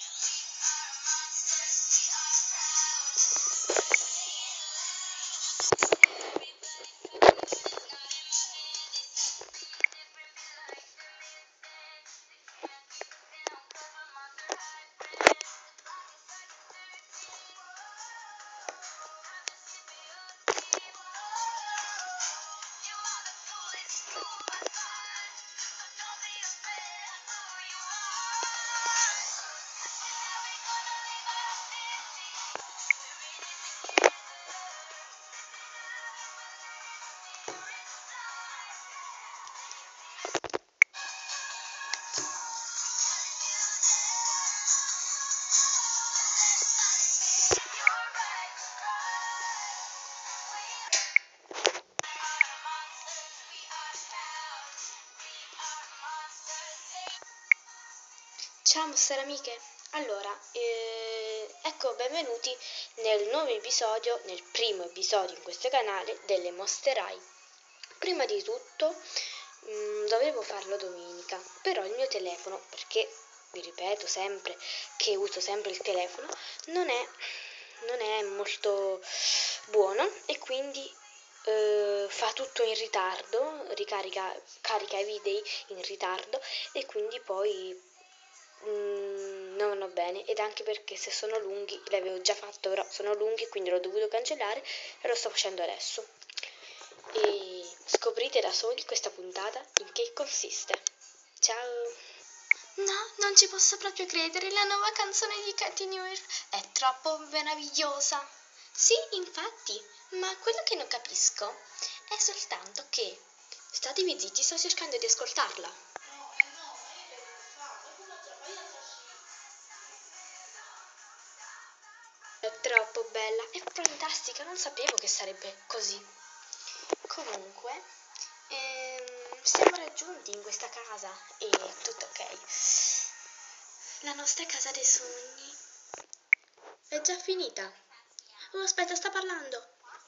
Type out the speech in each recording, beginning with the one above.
Ciao Monster amiche, allora, ecco benvenuti nel nuovo episodio, nel primo episodio in questo canale delle Monster High. Prima di tutto dovevo farlo domenica, però il mio telefono, perché vi ripeto sempre che uso sempre il telefono, non è molto buono e quindi fa tutto in ritardo, carica i video in ritardo e quindi poi non va bene, ed anche perché se sono lunghi, l'avevo già fatto però sono lunghi quindi l'ho dovuto cancellare e lo sto facendo adesso e scoprite da soli questa puntata in che consiste. Ciao! No, non ci posso proprio credere, la nuova canzone di Katy Perry è troppo meravigliosa. Sì, infatti, ma quello che non capisco è soltanto che statevi zitti, sto cercando di ascoltarla. È troppo bella, è fantastica, non sapevo che sarebbe così. Comunque, siamo raggiunti in questa casa e tutto ok. La nostra casa dei sogni. È già finita. Oh, aspetta, sta parlando.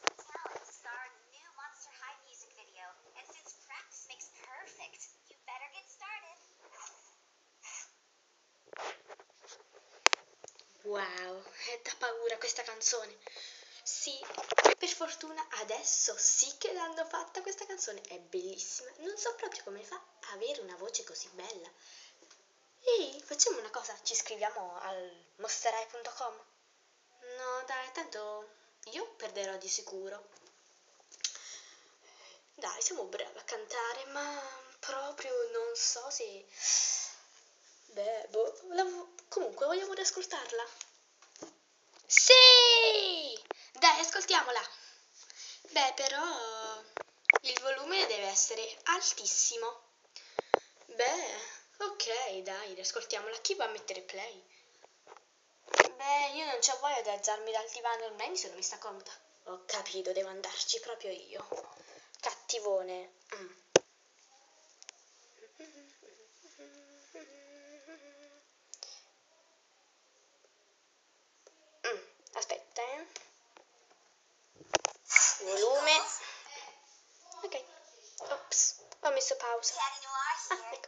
Wow, è da paura questa canzone. Sì, per fortuna adesso sì che l'hanno fatta questa canzone, è bellissima. Non so proprio come fa a avere una voce così bella. Ehi, facciamo una cosa, ci iscriviamo al monsterai.com? No, dai, tanto io perderò di sicuro. Dai, siamo bravi a cantare, ma proprio non so se... Beh, comunque vogliamo riascoltarla? Sì! Dai, ascoltiamola. Beh, però il volume deve essere altissimo. Beh, ok, dai, riascoltiamola. Chi va a mettere play? Beh, io non c'ho voglia di alzarmi dal divano, ormai mi sono messa comoda. Ho capito, devo andarci proprio io. Cattivone. Aspetta, volume. Ok. Ops, ho messo pausa. Ecco.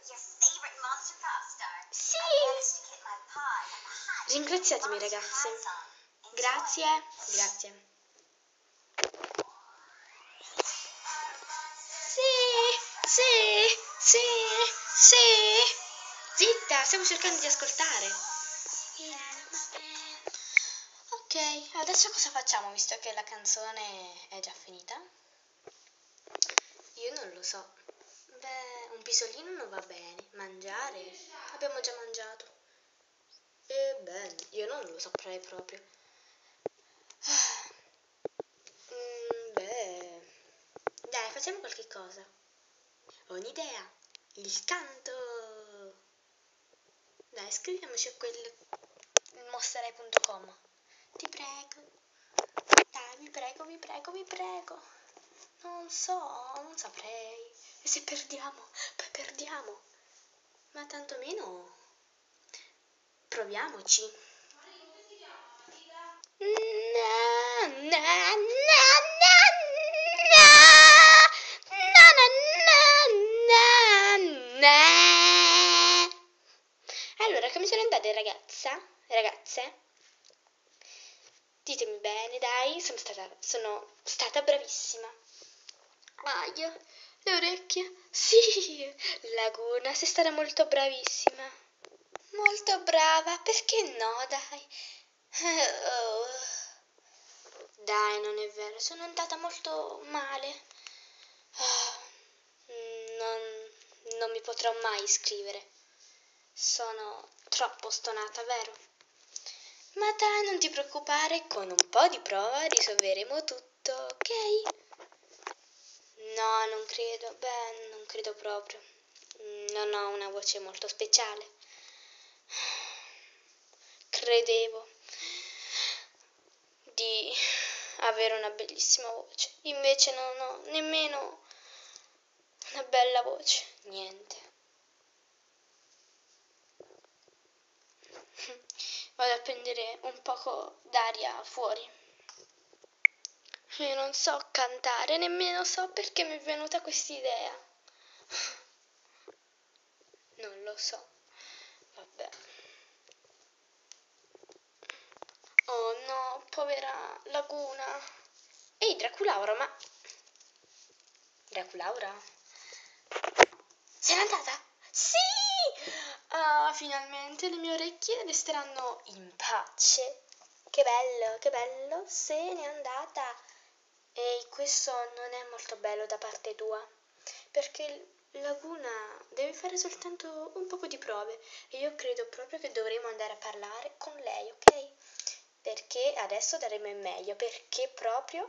Sì! Ringraziatemi ragazzi. Grazie, grazie. Sì. Zitta, stiamo cercando di ascoltare. Ok, adesso cosa facciamo visto che la canzone è già finita? Io non lo so. Beh, un pisolino non va bene. Mangiare? Abbiamo già mangiato. Beh, io non lo saprei proprio. Beh, dai, facciamo qualche cosa. Ho un'idea. Il canto. Dai, scriviamoci a quel monsterai.com. Ti prego. Dai, vi prego. Non so, non saprei. E se perdiamo? Poi perdiamo. Ma tantomeno proviamoci. Na, na, na, na, na. Na, na, na, na, na. Allora, che mi sono andata vede ragazze? Ditemi bene, dai, sono stata bravissima. Aia, le orecchie. Sì, Laguna, sei stata molto bravissima. Molto brava, perché no, dai? Oh. Dai, non è vero, sono andata molto male. Ah, non mi potrò mai iscrivere. Sono troppo stonata, vero? Ma dai, non ti preoccupare, con un po' di prova risolveremo tutto, ok? No, non credo, non credo proprio. Non ho una voce molto speciale. Credevo di avere una bellissima voce, invece non ho nemmeno una bella voce, niente. Vado a prendere un poco d'aria fuori. Io non so cantare, nemmeno so perché mi è venuta quest'idea. Non lo so. Vabbè. Oh no, povera Laguna. Ehi, Draculaura, ma... Draculaura? Se n'è andata? Sì! Ah, finalmente le mie orecchie resteranno in pace. Che bello, se n'è andata. E questo non è molto bello da parte tua, perché Laguna deve fare soltanto un poco di prove e io credo proprio che dovremo andare a parlare con lei, ok? Perché adesso daremo il meglio, perché proprio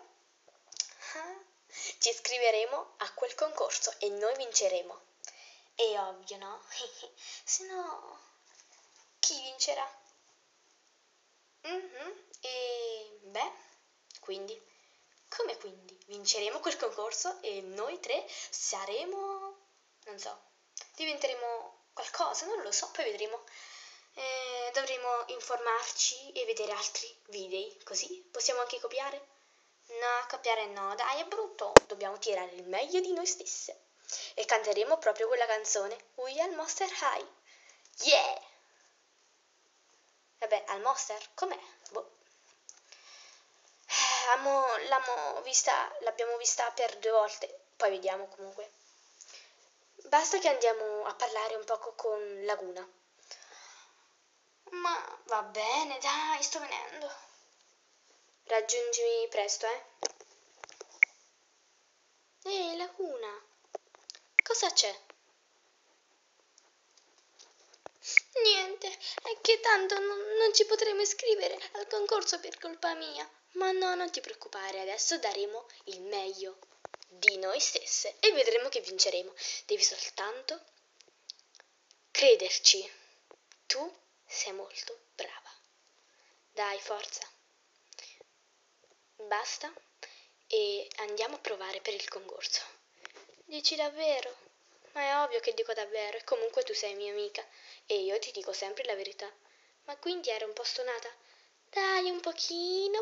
ci iscriveremo a quel concorso e noi vinceremo. È ovvio, no? Se no, chi vincerà? E beh, quindi, come quindi? Vinceremo quel concorso e noi tre saremo, non so, diventeremo qualcosa, non lo so, poi vedremo. Dovremo informarci e vedere altri video, così possiamo anche copiare. No, copiare no, dai, è brutto. Dobbiamo tirare il meglio di noi stesse. E canteremo proprio quella canzone, We are Monster High. Yeah! Vabbè, al Monster, com'è? Boh. L'abbiamo vista per 2 volte, poi vediamo comunque. Basta che andiamo a parlare un poco con Laguna. Ma va bene, dai, sto venendo. Raggiungimi presto, eh? Ehi, Laguna, cosa c'è? Niente, è che tanto non ci potremo iscrivere al concorso per colpa mia. Ma no, non ti preoccupare, adesso daremo il meglio di noi stesse e vedremo che vinceremo. Devi soltanto crederci. Tu sei molto brava. Dai, forza. Basta e andiamo a provare per il concorso. Dici davvero? Ma è ovvio che dico davvero e comunque tu sei mia amica e io ti dico sempre la verità. Ma quindi ero un po' stonata? Dai, un pochino.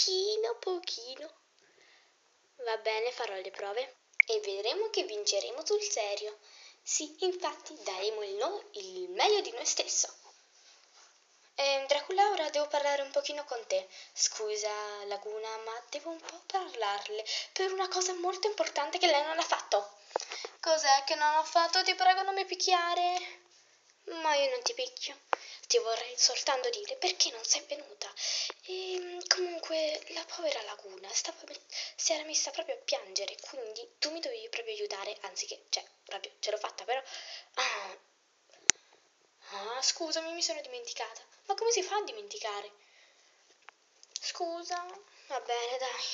Va bene, farò le prove e vedremo che vinceremo sul serio. Sì, infatti daremo il meglio di noi stesso. Draculaura, devo parlare un pochino con te. Scusa, Laguna, ma devo un po' parlarle per una cosa molto importante che lei non ha fatto. Cos'è che non ho fatto? Ti prego, non mi picchiare. Ma io non ti picchio. Ti vorrei soltanto dire perché non sei venuta. E comunque la povera Laguna si era messa proprio a piangere, quindi tu mi dovevi proprio aiutare, anziché, cioè, proprio ce l'ho fatta, però... Scusami, mi sono dimenticata. Ma come si fa a dimenticare? Scusa, va bene, dai.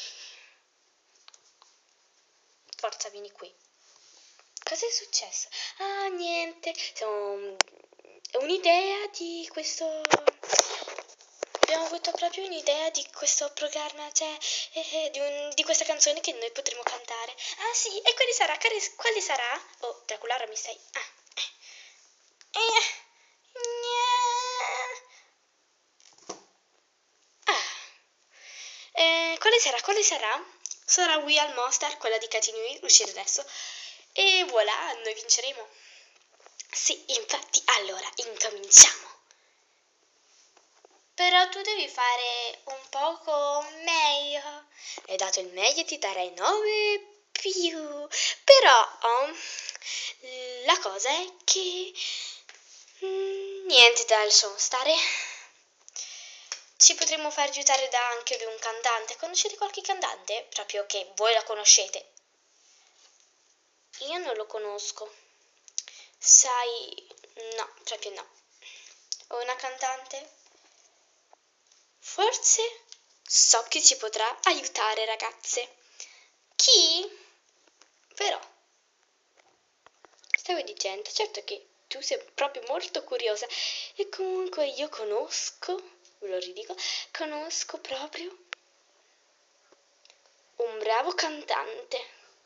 Forza, vieni qui. Cos'è successo? Ah, niente. È un'idea di questo... Abbiamo avuto proprio un'idea di questo programma, cioè di questa canzone che noi potremo cantare. Ah sì, e quale sarà? Quale sarà? Oh, Draculara, mi stai... Quale sarà? Quale sarà? Sarà We Are Monster, quella di Katy Nui, uscire adesso. E voilà, noi vinceremo. Sì, infatti, allora, incominciamo. Però tu devi fare un poco meglio. Hai dato il meglio, ti darei 9 più. Però la cosa è che niente da lasciamo stare. Ci potremmo far aiutare da anche da un cantante. Conoscete qualche cantante? Proprio che voi la conoscete. Io non lo conosco. Sai, no, proprio no. Ho una cantante? Forse so che ci potrà aiutare, ragazze. Chi? Però, stavo dicendo, certo che tu sei proprio molto curiosa e comunque io conosco, ve lo ridico, conosco proprio un bravo cantante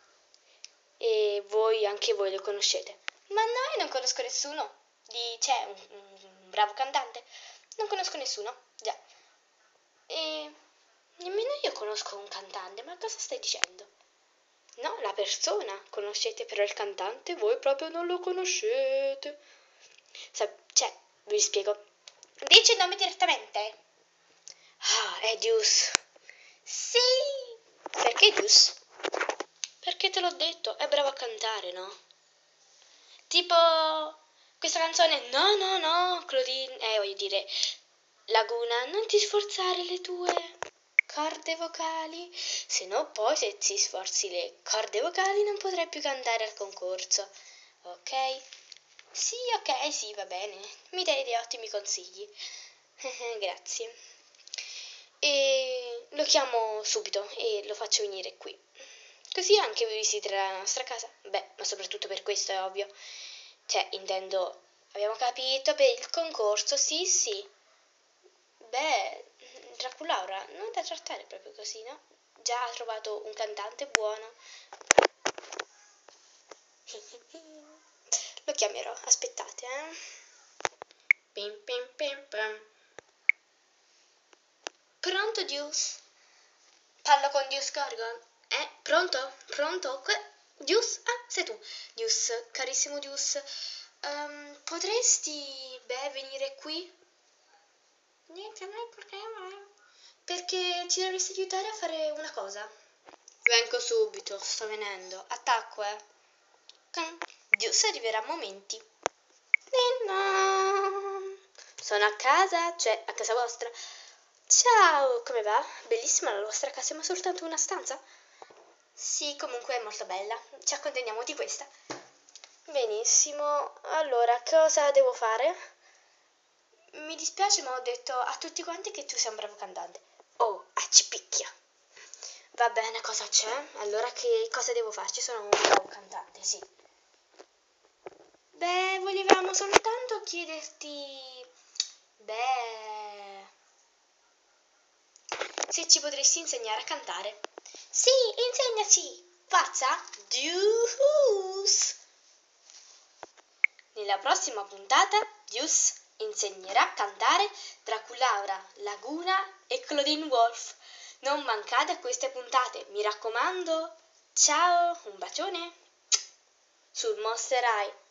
e voi, anche voi lo conoscete. Ma no, io non conosco nessuno. C'è un bravo cantante? Non conosco nessuno, già. E nemmeno io conosco un cantante, ma cosa stai dicendo? No, la persona conoscete, però il cantante voi proprio non lo conoscete. Cioè, vi spiego. Dici il nome direttamente? Ah, è Deuce. Sì! Perché Deuce? Perché te l'ho detto, è bravo a cantare, no? Tipo questa canzone, no, no, no, Claudine, voglio dire, Laguna, non ti sforzare le tue corde vocali, se no poi se ti sforzi le corde vocali non potrai più cantare al concorso, ok? Sì, ok, sì, va bene, mi dai dei ottimi consigli, grazie. E lo chiamo subito e lo faccio venire qui. Così anche vi visiterà la nostra casa. Beh, ma soprattutto per questo è ovvio. Cioè, intendo, abbiamo capito per il concorso, sì, sì. Beh, Draculaura, non da trattare proprio così, no? Già ha trovato un cantante buono. Lo chiamerò, aspettate, eh. Pim pim pim pam. Pronto, Deuce? Parlo con Deuce Gorgon? Pronto? Pronto? Deuce? Ah, sei tu. Deuce, carissimo Deuce, potresti, venire qui? Niente, non è problema. Perché ci dovresti aiutare a fare una cosa. Vengo subito, sto venendo. Attacco, eh. Deuce arriverà a momenti. No. Sono a casa, cioè a casa vostra. Ciao, come va? Bellissima la vostra casa, ma soltanto una stanza? Sì, comunque è molto bella. Ci accontentiamo di questa. Benissimo. Allora, cosa devo fare? Mi dispiace, ma ho detto a tutti quanti che tu sei un bravo cantante. Oh, accipicchia. Va bene, cosa c'è? Allora che cosa devo farci? Sono un bravo cantante, sì. Beh, volevamo soltanto chiederti... Beh... se ci potresti insegnare a cantare. Sì, insegnaci! Forza! Deuce! Nella prossima puntata, Deuce insegnerà a cantare Draculaura, Laguna e Claudine Wolf. Non mancate a queste puntate, mi raccomando. Ciao, un bacione sul Monster High.